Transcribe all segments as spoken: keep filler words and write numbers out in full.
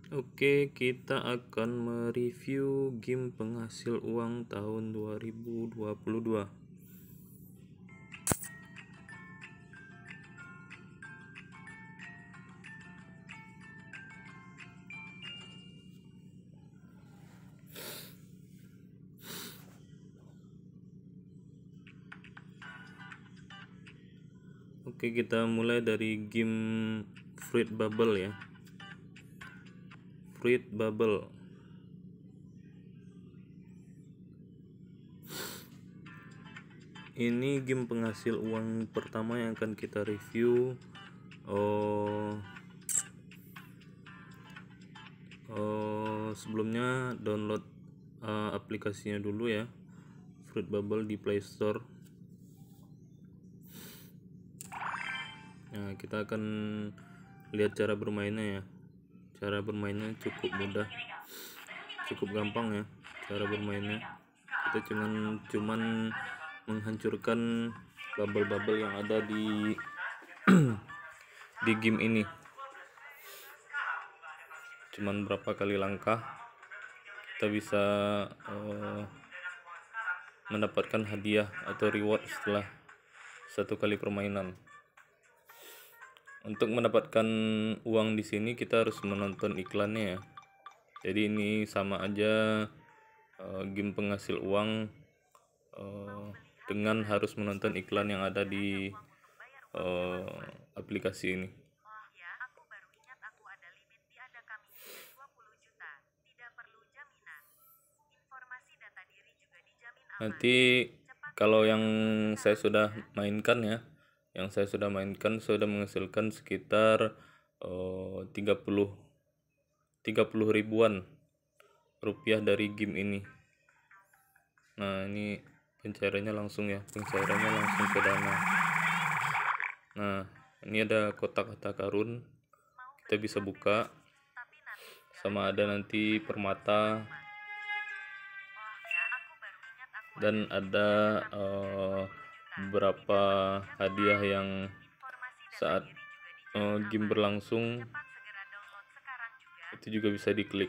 Oke, kita akan mereview game penghasil uang tahun dua ribu dua puluh dua. Oke, kita mulai dari game Fruit Bubble ya. Fruit Bubble. Ini game penghasil uang pertama yang akan kita review. Oh, oh sebelumnya download uh, aplikasinya dulu ya. Fruit Bubble di Play Store. Nah, kita akan lihat cara bermainnya ya. Cara bermainnya cukup mudah, cukup gampang ya cara bermainnya. Kita cuman cuman menghancurkan bubble-bubble yang ada di di game ini. Cuman berapa kali langkah kita bisa uh, mendapatkan hadiah atau reward setelah satu kali permainan. Untuk mendapatkan uang di sini kita harus menonton iklannya ya. Jadi ini sama aja uh, game penghasil uang uh, dengan harus menonton iklan yang ada di uh, aplikasi ini. Nanti kalau yang saya sudah mainkan ya, yang saya sudah mainkan sudah menghasilkan sekitar uh, tiga puluh ribuan rupiah dari game ini. Nah, ini pencairannya langsung ya, pencairannya langsung ke dana. Nah, ini ada kotak-kotak karun, kita bisa buka, sama ada nanti permata, dan ada uh, beberapa hadiah yang saat uh, game berlangsung itu juga bisa diklik.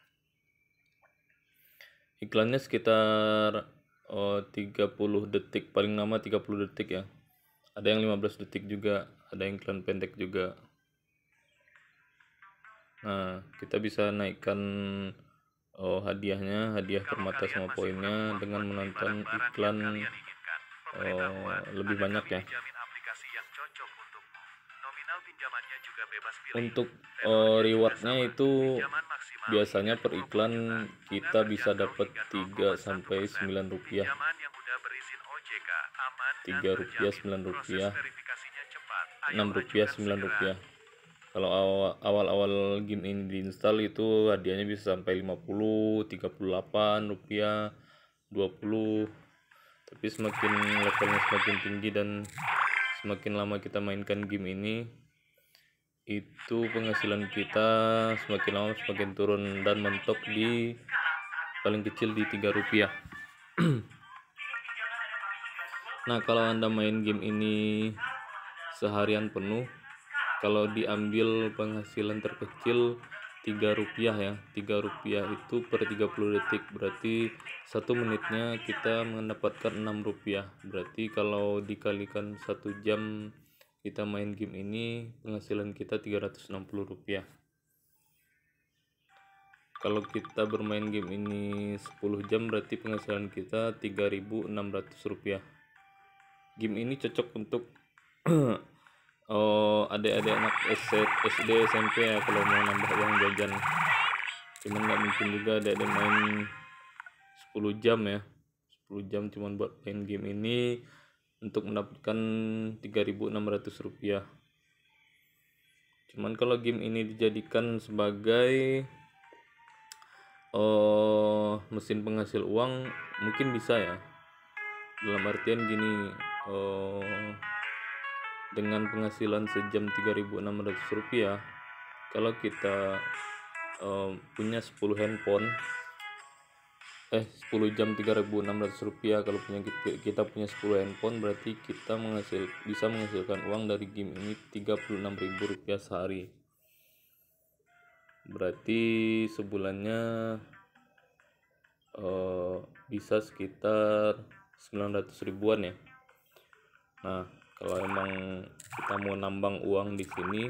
Iklannya sekitar uh, tiga puluh detik, paling lama tiga puluh detik ya. Ada yang lima belas detik juga, ada yang iklan pendek juga. Nah, kita bisa naikkan oh, hadiahnya, hadiah permata sama poinnya dengan menonton iklan oh, lebih banyak ya. Untuk oh, rewardnya itu biasanya per iklan kita bisa dapat tiga sampai sembilan rupiah. tiga rupiah, sembilan rupiah, enam rupiah, sembilan rupiah. Kalau awal-awal game ini diinstal itu hadiahnya bisa sampai lima puluh, tiga puluh delapan rupiah, dua puluh. Tapi semakin levelnya semakin tinggi dan semakin lama kita mainkan game ini, itu penghasilan kita semakin lama semakin turun dan mentok di paling kecil di tiga rupiah. Nah, kalau Anda main game ini seharian penuh, kalau diambil penghasilan terkecil tiga rupiah ya, tiga rupiah itu per tiga puluh detik, berarti satu menitnya kita mendapatkan enam rupiah. Berarti kalau dikalikan satu jam kita main game ini, penghasilan kita tiga ratus enam puluh rupiah. Kalau kita bermain game ini sepuluh jam, berarti penghasilan kita tiga ribu enam ratus rupiah. Game ini cocok untuk oh, adik-adik anak S D, S M P ya, kalau mau nambah uang jajan. Cuman nggak mungkin juga adik-adik main sepuluh jam ya, sepuluh jam cuman buat main game ini untuk mendapatkan tiga ribu enam ratus rupiah. Cuman kalau game ini dijadikan sebagai oh, mesin penghasil uang, mungkin bisa ya. Dalam artian gini, oh, dengan penghasilan sejam tiga ribu enam ratus rupiah, kalau kita uh, punya sepuluh handphone, eh sepuluh jam tiga ribu enam ratus rupiah, kalau punya kita punya sepuluh handphone, berarti kita menghasil, bisa menghasilkan uang dari game ini tiga puluh enam ribu rupiah sehari. berarti sebulannya uh, bisa sekitar sembilan ratus ribuan ya. Nah, kalau emang kita mau nambang uang di sini,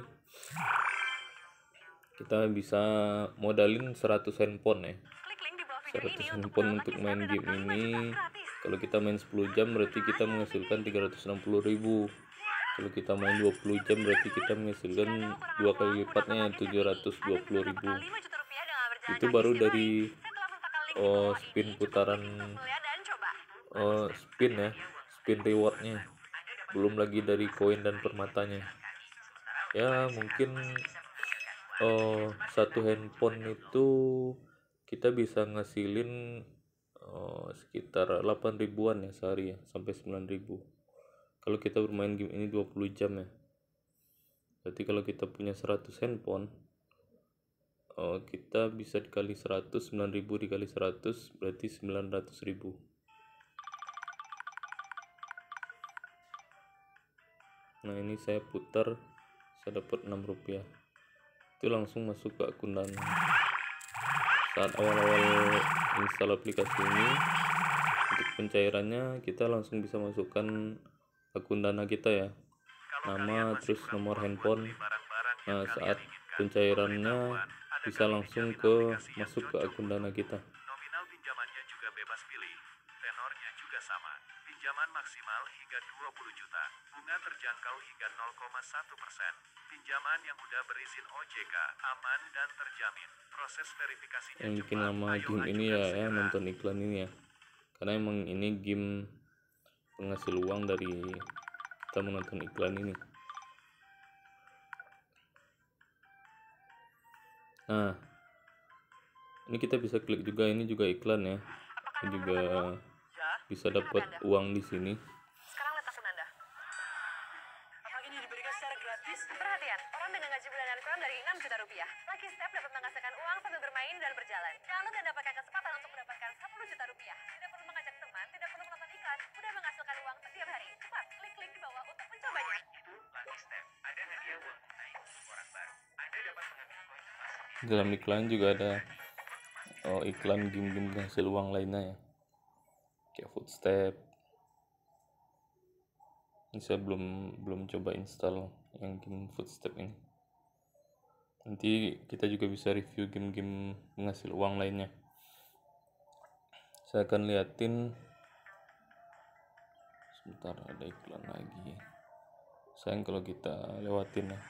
kita bisa modalin seratus handphone ya. seratus handphone untuk main game ini. Kalau kita main sepuluh jam berarti kita menghasilkan tiga ratus enam puluh ribu. Kalau kita main dua puluh jam berarti kita menghasilkan dua kali lipatnya, tujuh ratus dua puluh ribu. Itu baru dari oh, spin putaran oh, spin ya, spin rewardnya, belum lagi dari koin dan permatanya. Ya mungkin oh, satu handphone itu kita bisa ngasilin oh, sekitar delapan ribuan ya sehari ya, sampai sembilan ribu kalau kita bermain game ini dua puluh jam ya. Berarti kalau kita punya seratus handphone, oh, kita bisa dikali seratus, sembilan ribu dikali seratus berarti sembilan ratus ribu. Nah ini saya putar, saya dapat enam rupiah, itu langsung masuk ke akun Dana. Saat awal-awal install aplikasi ini, untuk pencairannya kita langsung bisa masukkan akun Dana kita ya, nama terus nomor handphone. Nah saat pencairannya bisa langsung ke masuk ke akun Dana kita. Nominal pinjamannya juga bebas pilih, tenornya juga sama, pinjaman maksimal hingga dua puluh juta, bunga terjangkau hingga nol koma satu persen, pinjaman yang udah berizin O J K, aman dan terjamin, proses verifikasinya Yang bikin cepat, nama ayo game ini ajukan ya, ya segera. nonton iklan ini ya, karena emang ini game penghasil uang dari kita menonton iklan ini. Nah ini kita bisa klik juga, ini juga iklan ya, ini juga bisa dapat uang di sini. Sekarang lihat akun Anda. Apalagi ini diberikan secara gratis. Perhatian, orang dengan gaji bulanan kurang dari enam juta rupiah. Lucky Step dapat menghasilkan uang sambil bermain dan berjalan. Download dan dapatkan kesempatan untuk mendapatkan sepuluh juta rupiah. Tidak perlu mengajak teman, tidak perlu menonton iklan. Mudah menghasilkan uang setiap hari. Cepat, klik link di bawah untuk mencobanya. Itu Lucky Step, ada hadiah uang tunai untuk orang baru. Anda dapat mengambil koin emas. Dalam iklan juga ada oh, iklan game-game penghasil uang lainnya ya, kayak Footstep. Ini saya belum belum coba install yang game Footstep ini. Nanti kita juga bisa review game-game penghasil uang lainnya. Saya akan liatin sebentar, ada iklan lagi. Sayang kalau kita lewatin ya.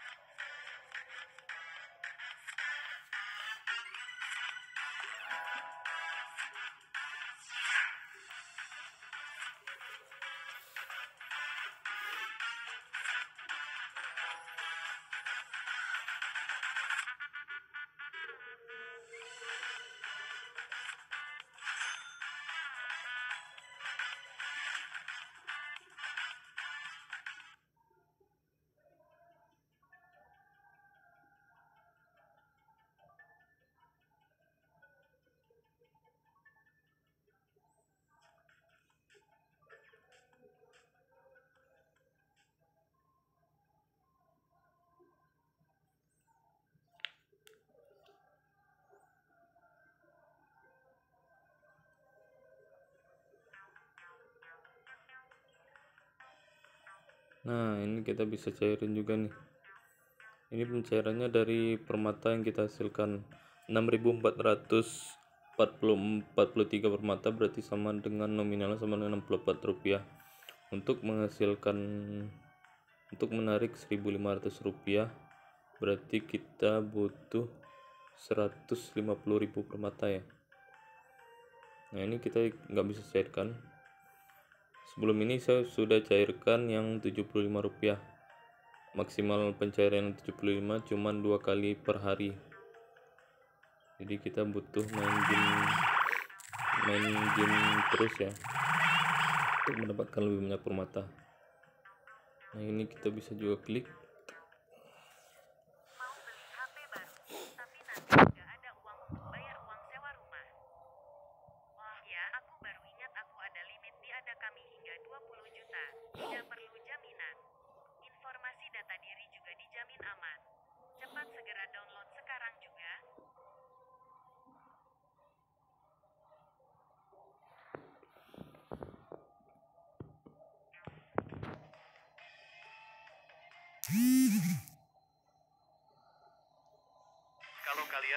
Nah ini kita bisa cairin juga nih. Ini pencairannya dari permata yang kita hasilkan enam ribu empat ratus empat puluh tiga permata, berarti sama dengan nominalnya sama dengan enam puluh empat rupiah. Untuk menghasilkan untuk menarik seribu lima ratus rupiah berarti kita butuh seratus lima puluh ribu permata ya. Nah ini kita nggak bisa cairkan. Sebelum ini saya sudah cairkan yang tujuh puluh lima rupiah. Maksimal pencairan tujuh puluh lima cuman dua kali per hari. Jadi kita butuh main game main game terus ya untuk mendapatkan lebih banyak permata. Nah ini kita bisa juga klik. Mau beli H P baru, tapi nanti nggak ada uang untuk bayar uang sewa rumah. Wah ya, aku baru ingat aku ada limit di Ada Kami hingga dua puluh juta. Tidak perlu jaminan. Informasi data diri juga dijamin aman. Cepat segera download sekarang juga.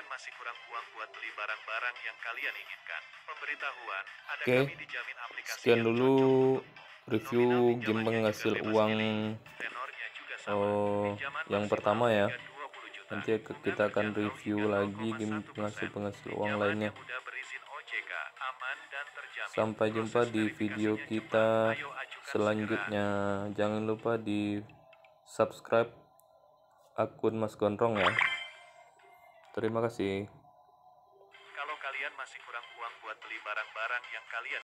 kalian masih kurang uang buat beli barang-barang yang kalian inginkan, pemberitahuan, ada Oke, kami dijamin aplikasi sekian yang dulu cocok untuk review nominal game pinjamannya juga penghasil bebas uang pilih, tenornya juga sama, oh, pinjaman yang maksimal pertama ya. hingga dua puluh juta, Nanti bunga kita akan terjangkau review hingga lagi game nol koma satu persen, penghasil-penghasil uang pinjaman lainnya. yang udah berizin O J K, aman dan terjamin, Sampai jumpa proses di video verifikasinya kita cepat, ayo ajukan segera. selanjutnya. Jangan lupa di subscribe akun Mas Gondrong ya. Terima kasih. Kalau kalian masih kurang uang buat beli barang-barang yang kalian